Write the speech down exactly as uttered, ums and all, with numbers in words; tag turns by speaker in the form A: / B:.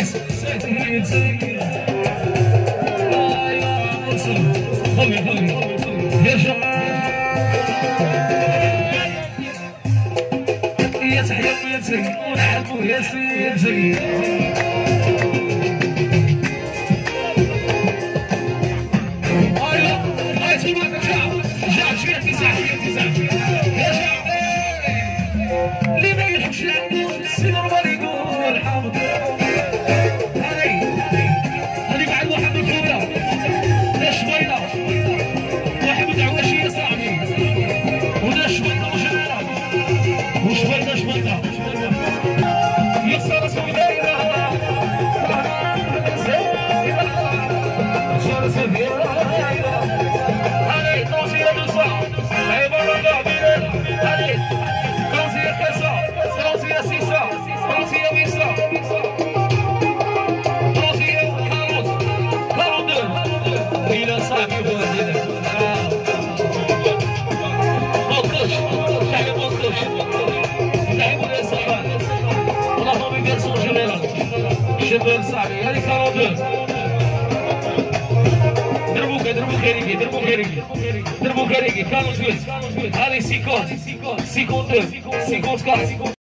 A: ست خلي خلي يرجع يا تحيا ويا تسري ونحبو يا سيدي اللي ما يحبش عنده السي نورمال يقول حاضر. هذه هذه بعد واحد الفوره لا شويله واحد متعوشي يا صاحبي ولا شويله وشويله وشويله شويله يسار سوداء يسار سوداء هذه توصيه نصا عباره قابله هذه توصيه كسا توصيه سيسا توصيه ويسا توصيه كاروت كاروت الى صاحبي بوزيد بطش تعالي بطش تعالوا يا صاحبي والله ما بيقصوا جميله شباب صاحبي هذه كاروت دربو دربو خيريكي دربو خيريكي دربو خيريكي كانوا زويت هذه سيكوت سيكوت سيكوت كات